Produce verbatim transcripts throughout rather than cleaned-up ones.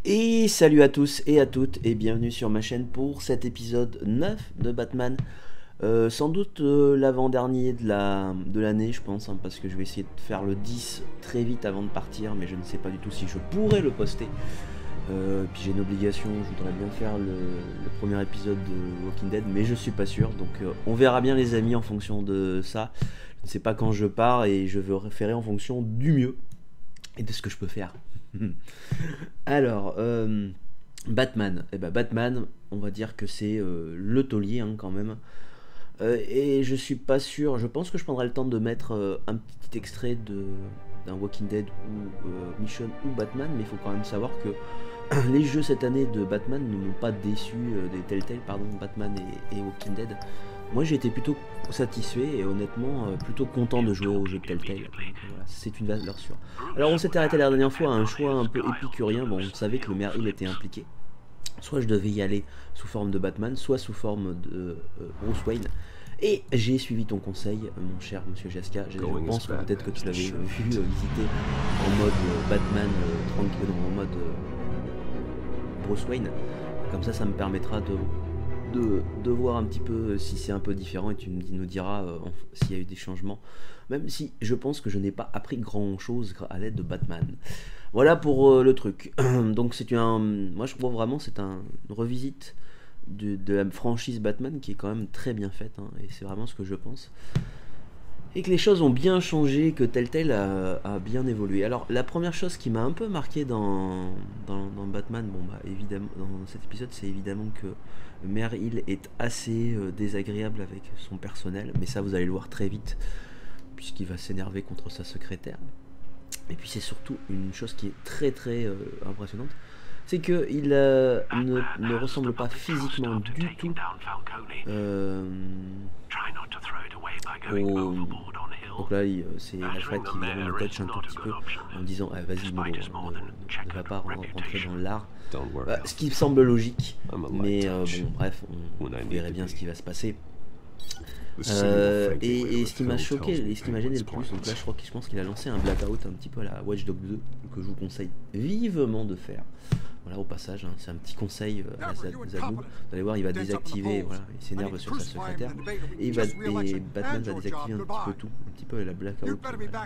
Et salut à tous et à toutes et bienvenue sur ma chaîne pour cet épisode neuf de Batman. Euh, sans doute euh, l'avant-dernier de la de l'année je pense, hein, parce que je vais essayer de faire le dix très vite avant de partir, mais je ne sais pas du tout si je pourrais le poster. Euh, puis j'ai une obligation, je voudrais bien faire le, le premier épisode de Walking Dead, mais je suis pas sûr, donc euh, on verra bien les amis en fonction de ça. Je ne sais pas quand je pars et je veux référer en fonction du mieux et de ce que je peux faire. Alors, euh, Batman, eh ben Batman, on va dire que c'est euh, le taulier hein, quand même. Euh, et je suis pas sûr, je pense que je prendrai le temps de mettre euh, un petit extrait de d'un Walking Dead ou euh, Mission ou Batman, mais il faut quand même savoir que les jeux cette année de Batman ne m'ont pas déçu, euh, des Telltale, pardon, Batman et, et Walking Dead. Moi j'ai été plutôt satisfait et honnêtement euh, plutôt content de jouer au jeu de Telltale. Donc, voilà, c'est une valeur sûre. Alors on s'était arrêté la dernière fois à un choix un peu épicurien. Bon, on savait que le maire Hill était impliqué. Soit je devais y aller sous forme de Batman, soit sous forme de euh, Bruce Wayne. Et j'ai suivi ton conseil, mon cher monsieur Jaska. Je, je pense que peut-être que tu l'avais vu euh, visiter en mode euh, Batman euh, tranquille, non, en mode euh, Bruce Wayne. Comme ça, ça me permettra de, de, de voir un petit peu si c'est un peu différent et tu nous diras euh, s'il y a eu des changements. Même si je pense que je n'ai pas appris grand chose à l'aide de Batman. Voilà pour euh, le truc. Donc c'est un, moi je trouve vraiment c'est un, une revisite de, de la franchise Batman qui est quand même très bien faite, hein, et c'est vraiment ce que je pense. Et que les choses ont bien changé, que Telltale a, a bien évolué. Alors la première chose qui m'a un peu marqué dans, dans, dans Batman, bon bah évidemment dans cet épisode, c'est évidemment que Mayor Hill est assez euh, désagréable avec son personnel, mais ça vous allez le voir très vite puisqu'il va s'énerver contre sa secrétaire. Et puis c'est surtout une chose qui est très très euh, impressionnante, c'est qu'il euh, ne, ne ressemble pas physiquement du tout euh, au... Donc là c'est Alfred qui vraiment le touch un tout petit peu en disant ah, vas-y bon, ne, ne va pas rentrer dans l'art, bah, ce qui semble logique, mais euh, bon bref on, on verrait bien ce qui va se passer. Euh, et, et ce qui m'a choqué et ce qui m'a gêné le plus, donc là je crois que je pense qu'il a lancé un blackout un petit peu à la Watch Dogs deux que je vous conseille vivement de faire. Voilà au passage, hein, c'est un petit conseil euh, à Zanoub. Vous allez voir, il va désactiver, voilà, il s'énerve sur sa secrétaire et, il va, et Batman va désactiver un petit peu tout, un petit peu la blackout voilà,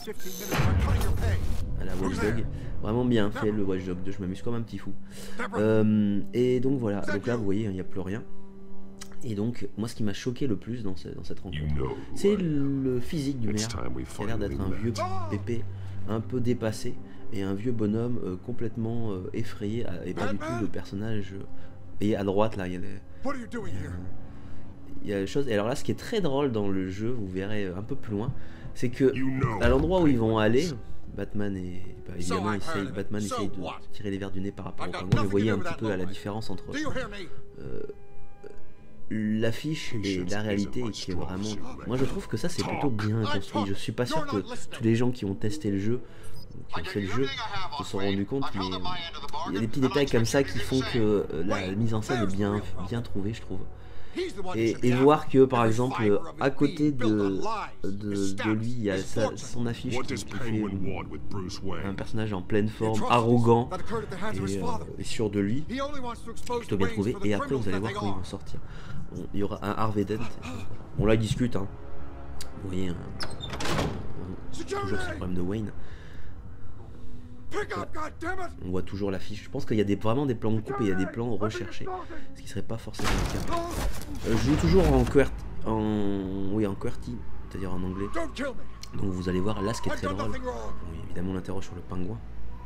à la Watch Dogs. Vraiment bien fait le Watch Dogs deux, je m'amuse comme un petit fou. Euh, et donc voilà, donc là vous voyez, il n'y a plus rien. Et donc, moi, ce qui m'a choqué le plus dans, ce, dans cette rencontre, c'est le physique du maire, qui a l'air d'être un vieux pépé, un peu dépassé, et un vieux bonhomme euh, complètement euh, effrayé, et pas du tout le personnage. Euh, et à droite, là, il y a les... Il y a les choses. Et alors là, ce qui est très drôle dans le jeu, vous verrez un peu plus loin, c'est que à l'endroit où ils vont aller, Batman et bah, évidemment, essaye, Batman essaye de tirer les verres du nez par rapport au pingouin. Mais vous voyez un petit peu là, la différence entre euh, l'affiche et la réalité qui est vraiment... Moi je trouve que ça c'est plutôt bien construit. Je suis pas sûr que tous les gens qui ont testé le jeu, qui ont fait le jeu, se sont rendus compte, mais il y a des petits détails comme ça qui font que la mise en scène est bien, bien trouvée, je trouve. Et, et voir que par exemple à côté de, de, de lui il y a sa, son affiche qui, qui fait un personnage en pleine forme, arrogant et, euh, et sûr de lui, plutôt bien trouvé. Et après vous allez voir comment ils vont sortir. On, il y aura un Harvey Dent, on la discute hein. Vous voyez un, un, toujours ce problème de Wayne. Voilà. On voit toujours l'affiche. Je pense qu'il y a des, vraiment des plans de coupe et il y a des plans recherchés, ce qui serait pas forcément le cas. Euh, je joue toujours en QWERTY, en, oui, en QWERTY, c'est-à-dire en anglais. Donc vous allez voir là ce qui est très drôle. Bon, évidemment on l'interroge sur le pingouin.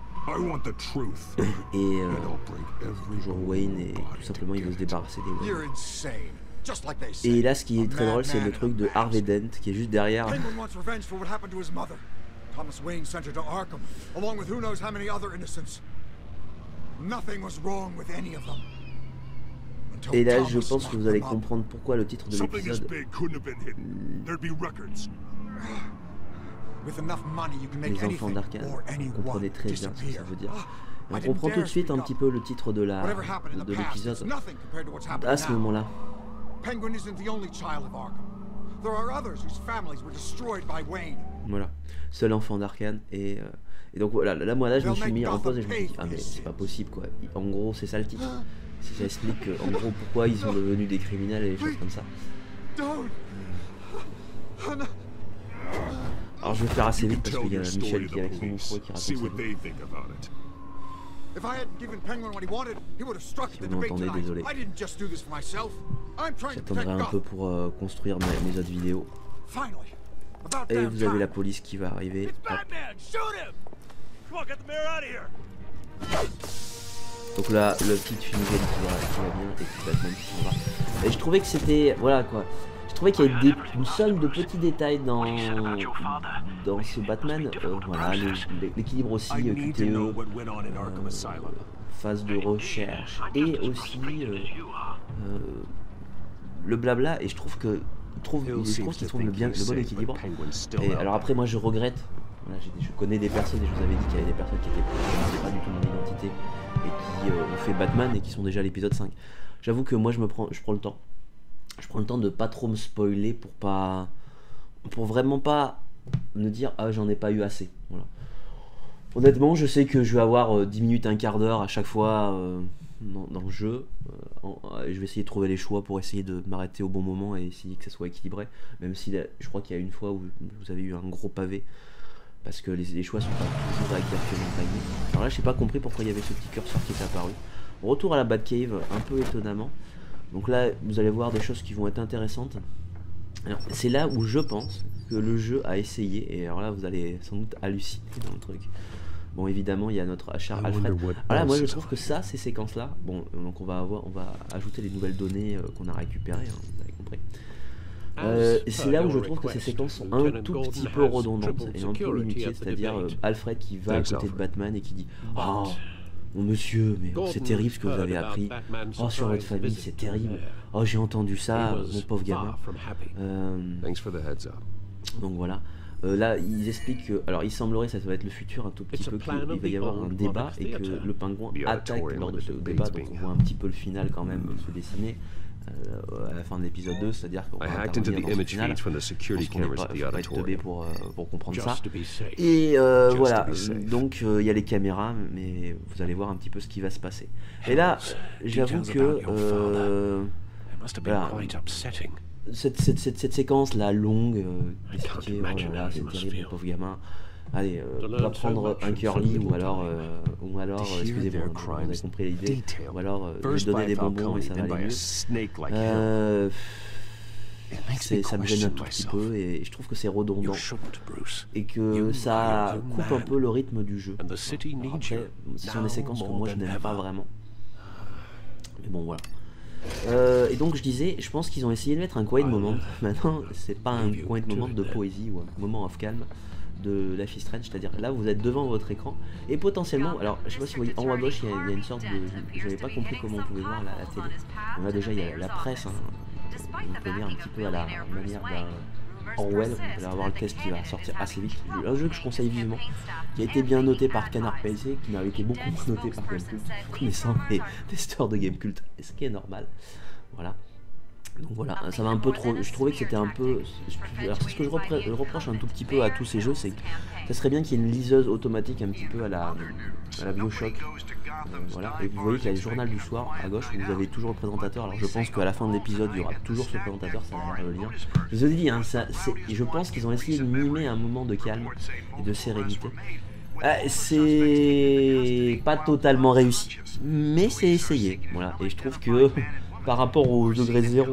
Et euh, c'est toujours Wayne et tout simplement il veut se débarrasser des Wayne. Et là ce qui est très drôle c'est le truc de Harvey Dent qui est juste derrière. Thomas Wayne sent her to Arkham, along with who knows how many other innocents. Nothing was wrong with any of them. Et là, je pense que vous allez comprendre pourquoi le titre de l'épisode. Les enfants d'Arkham, vous comprenez très bien ce que ça veut dire. Et on comprend tout de suite un petit peu le titre de la de l'épisode à ce moment-là. Penguin isn't the only child of Arkham. There are others whose families were destroyed by Wayne. Voilà, seul enfant d'Arkane et, euh, et donc voilà, là moi là je me suis mis en pause et je me suis dit ah mais c'est pas possible quoi. En gros c'est ça le titre. Ça explique euh, en gros pourquoi ils sont devenus des criminels et des choses comme ça. Alors je vais faire assez vite parce qu'il y a Michel qui est avec son micro et qui raconte sa vie. Si vous m'entendez, désolé. J'attendrai un peu pour euh, construire mes, mes autres vidéos. Et vous avez la police qui va arriver. Hop. Donc là, le petit fumigène qui va, qui va bien et puis Batman qui s'en va. Et je trouvais que c'était... Voilà quoi. Je trouvais qu'il y avait des, une somme de petits détails dans, dans ce Batman. Euh, voilà, l'équilibre aussi, euh, Q T E, euh, phase de recherche et aussi euh, euh, le blabla. Et je trouve que je trouve, je trouve qu'ils trouvent le, bien, le bon équilibre. Et alors après, moi je regrette. Voilà, je connais des personnes et je vous avais dit qu'il y avait des personnes qui étaient qui pas du tout mon identité et qui euh, ont fait Batman et qui sont déjà à l'épisode cinq. J'avoue que moi je me prends, je prends le temps. Je prends le temps de pas trop me spoiler pour pas, pour vraiment pas me dire ah j'en ai pas eu assez. Voilà. Honnêtement, je sais que je vais avoir euh, dix minutes, un quart d'heure à chaque fois euh, dans, dans le jeu. Euh, en, euh, je vais essayer de trouver les choix pour essayer de m'arrêter au bon moment et essayer que ça soit équilibré. Même si là, je crois qu'il y a une fois où vous avez eu un gros pavé parce que les, les choix sont pas toujours exactement taillés. Alors là, j'ai pas compris pourquoi il y avait ce petit curseur qui est apparu. Retour à la Batcave, un peu étonnamment. Donc là, vous allez voir des choses qui vont être intéressantes. Alors, c'est là où je pense que le jeu a essayé, et alors là, vous allez sans doute halluciner dans le truc. Bon, évidemment, il y a notre cher Alfred. Voilà, moi je trouve que ça, ces séquences-là, bon, donc on va avoir, on va ajouter les nouvelles données euh, qu'on a récupérées, hein, vous avez compris. Euh, c'est là où je trouve que ces séquences sont un tout petit peu redondantes et un peu inutiles, c'est-à-dire euh, Alfred qui va à côté de Batman et qui dit « Oh, mon monsieur, mais oh, c'est terrible ce que vous avez appris. Oh, sur votre famille, c'est terrible. Oh, j'ai entendu ça, mon pauvre gamin. Euh, donc voilà. Euh, là, ils expliquent que, alors il semblerait, ça va être le futur un tout petit peu, qu'il va y avoir un débat et que le pingouin attaque lors de ce débat, donc on voit un petit peu le final quand même se dessiner euh, à la fin de l'épisode deux, c'est-à-dire qu'on va intervenir dans ce final. Je pense qu'on n'est pas, faut pas être teubé pour, euh, pour comprendre ça. Et euh, voilà, donc il euh, y a les caméras, mais vous allez voir un petit peu ce qui va se passer. Et là, j'avoue que... Euh, voilà, Cette, cette, cette, cette séquence là longue, euh, expliquer, oh là là, c'est terrible, le pauvre gamin. Allez, euh, on va prendre un curly ou alors, euh, ou alors, euh, excusez-moi, vous avez compris l'idée, ou alors euh, je vais donner des bonbons et ça va aller mieux. Euh, ça me gêne un tout petit peu et je trouve que c'est redondant et que ça coupe un peu le rythme du jeu. Après, ce sont des séquences que moi je n'aime pas vraiment. Mais bon, voilà. Euh, et donc je disais, je pense qu'ils ont essayé de mettre un quiet moment. Maintenant, c'est pas un quiet moment de poésie ou un moment off calm de Life is Strange, c'est-à-dire là vous êtes devant votre écran et potentiellement, alors je sais pas si vous voyez en haut à gauche, il y, il y a une sorte de, j'avais pas compris comment on pouvait voir la, la télé. Donc là déjà il y a la presse, hein. On peut lire un petit peu à la manière d'un Orwell, vous allez avoir le test qui va sortir assez vite. Un jeu que je conseille vivement, qui a été bien noté par Canard P C, qui n'a été beaucoup moins noté par Gamecult, connaissant les testeurs de Gamecult, ce qui est normal. Voilà. Donc voilà, ça va un peu trop. Je trouvais que c'était un peu. Alors c'est ce que je reproche, je reproche un tout petit peu à tous ces jeux, c'est que ça serait bien qu'il y ait une liseuse automatique un petit peu à la, à la Bioshock. Euh, voilà. Et vous voyez qu'il y a le journal du soir à gauche où vous avez toujours le présentateur. Alors je pense qu'à la fin de l'épisode il y aura toujours ce présentateur, ça va le lien. Je vous ai dit, hein, ça, je pense qu'ils ont essayé de mimer un moment de calme et de sérénité. Euh, c'est pas totalement réussi, mais c'est essayé. Voilà. Et je trouve que par rapport au degré zéro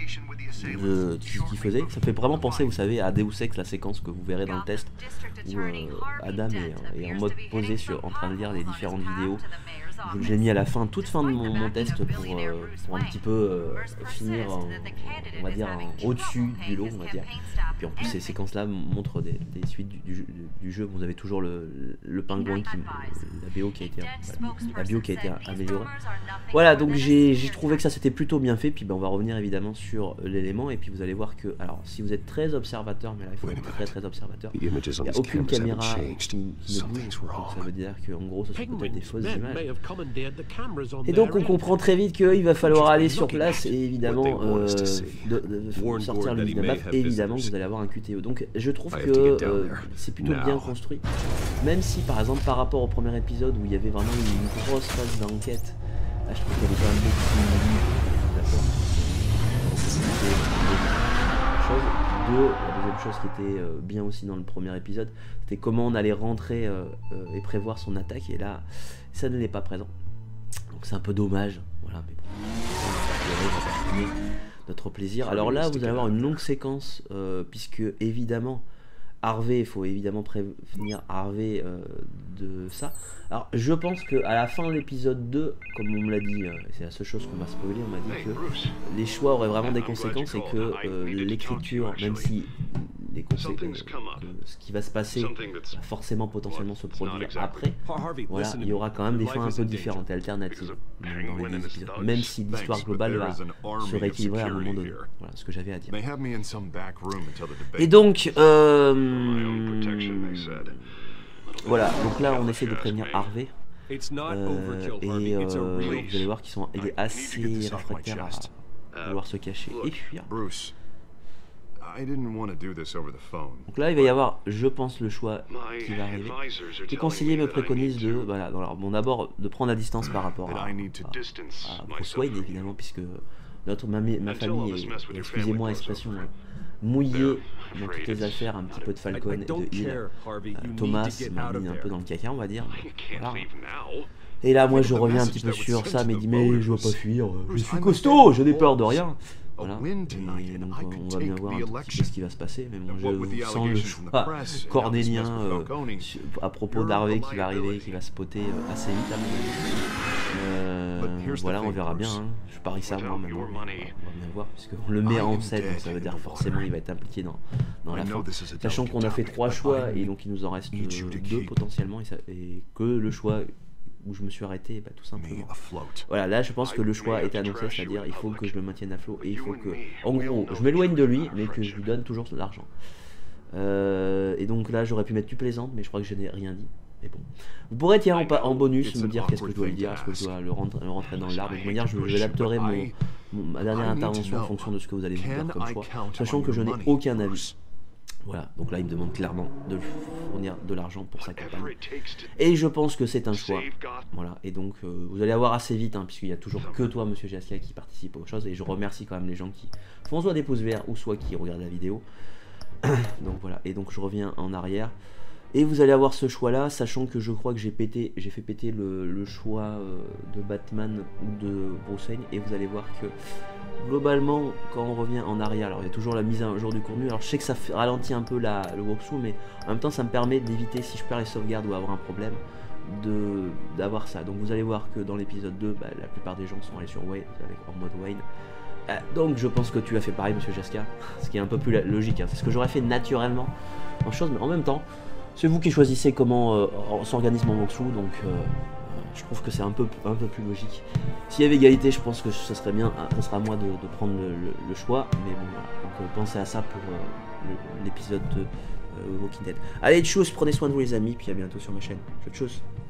de ce qu'il faisait, ça fait vraiment penser, vous savez, à Deus Ex, la séquence que vous verrez dans le test où euh, Adam est, est en mode posé sur, en train de lire les différentes vidéos. J'ai mis à la fin, toute fin de mon, mon test pour, euh, pour un petit peu euh, finir en, on va dire au-dessus du lot, on va dire. Puis en plus ces séquences là montrent des, des suites du, du, du jeu. Vous avez toujours le, le pingouin qui, la B O qui a été, la bio qui a été améliorée. Voilà, donc j'ai trouvé que ça c'était plutôt bien fait. Puis ben, on va revenir évidemment sur l'élément et puis vous allez voir que, alors si vous êtes très observateur, mais là il faut être très très observateur, il n'y a aucune caméra qui, qui ne bouge, donc ça veut dire qu'en gros ce sont peut-être des fausses images. Et donc on comprend très vite qu'il va falloir aller sur place et évidemment euh, de, de, de sortir le Minimap, et évidemment vous allez avoir un Q T O. Donc je trouve que euh, c'est plutôt bien construit, même si par exemple par rapport au premier épisode où il y avait vraiment une grosse phase d'enquête, là je trouve qu'elle est quand même beaucoup plus d'accord. Deux, la deuxième chose qui était euh, bien aussi dans le premier épisode, c'était comment on allait rentrer euh, euh, et prévoir son attaque, et là ça ne l'est pas présent. Donc c'est un peu dommage, voilà, mais bon, notre plaisir. Alors là vous allez avoir une longue séquence, euh, puisque évidemment Harvey, il faut évidemment prévenir Harvey euh, de ça. Alors je pense que à la fin de l'épisode deux, comme on me l'a dit, euh, c'est la seule chose qu'on m'a spoilé, on m'a dit que les choix auraient vraiment des conséquences et que euh, l'écriture, même si les conséquences, euh, ce qui va se passer va forcément potentiellement se produire après, voilà, il y aura quand même des fins un peu différentes et alternatives dans les deux épisodes, même si l'histoire globale va se rééquilibrer à un moment donné. Voilà ce que j'avais à dire. Et donc euh, voilà, donc là on essaie de prévenir Harvey, euh, et euh, vous allez voir qu'il sont, il est assez réfractaire à vouloir se cacher et fuir. Donc là il va y avoir, je pense, le choix qui va arriver. Les conseillers me préconisent de, voilà, alors, bon, d'abord de prendre la distance par rapport à, à, à Bruce Wayne évidemment, puisque notre, ma, ma famille est, excusez-moi l'expression, mouillée dans toutes les affaires un petit peu de Falcon et de Hill. Euh, Thomas m'a mis un peu dans le caca, on va dire. Voilà. Et là moi je reviens un petit peu sur ça, mais il dit mais je veux pas fuir, je suis costaud, je n'ai peur de rien. Voilà. Et donc on va bien voir un petit peu ce qui va se passer, mais bon, je sens le choix cornélien euh, à propos d'Harvey qui va arriver, qui va spotter euh, assez vite à mon avis. Euh, voilà, on verra bien, hein. Je parie ça moi maintenant, on va bien voir, puisqu'on le met en scène, donc ça veut dire forcément il va être impliqué dans, dans la fin. Sachant qu'on a fait trois choix et donc il nous en reste euh, deux potentiellement, et, ça, et que le choix où je me suis arrêté, bah, tout simplement. Voilà, là je pense que le choix est annoncé, c'est-à-dire il faut que je le maintienne à flot et il faut que, en gros, je m'éloigne de lui, mais que je lui donne toujours de l'argent. Euh, et donc là j'aurais pu mettre plus plaisante, mais je crois que je n'ai rien dit. Mais bon, vous pourrez tiens en, en bonus me dire qu'est-ce que je dois lui dire, est-ce que je dois le, rentrer, le rentrer dans l'arbre. De toute manière, je, je adapterai mon, mon, ma dernière intervention en fonction de ce que vous allez me dire comme choix, sachant que je n'ai aucun avis. Voilà, donc là il me demande clairement de fournir de l'argent pour sa campagne. Et je pense que c'est un choix. Voilà, et donc euh, vous allez avoir assez vite, hein, puisqu'il n'y a toujours que toi, monsieur Jaskia, qui participe aux choses. Et je remercie quand même les gens qui font soit des pouces verts ou soit qui regardent la vidéo. Donc voilà, et donc je reviens en arrière. Et vous allez avoir ce choix là, sachant que je crois que j'ai pété, j'ai fait péter le, le choix euh, de Batman ou de Bruce Wayne. Et vous allez voir que globalement, quand on revient en arrière, alors il y a toujours la mise à jour du contenu. Alors je sais que ça ralentit un peu la, le walkthrough, mais en même temps ça me permet d'éviter, si je perds les sauvegardes ou avoir un problème, de d'avoir ça. Donc vous allez voir que dans l'épisode deux, bah, la plupart des gens sont allés sur Wayne, avec en mode Wayne. Euh, donc je pense que tu as fait pareil, monsieur Jaskia, ce qui est un peu plus logique, hein. C'est ce que j'aurais fait naturellement en chose, mais en même temps, c'est vous qui choisissez comment euh, s'organise mon walkthrough, donc euh, je trouve que c'est un peu, un peu plus logique. S'il y avait égalité, je pense que ce serait bien, ce sera à moi de, de prendre le, le, le choix, mais bon voilà, donc euh, pensez à ça pour euh, l'épisode de euh, Walking Dead. Allez, tchuss, prenez soin de vous les amis, puis à bientôt sur ma chaîne. Tchuss.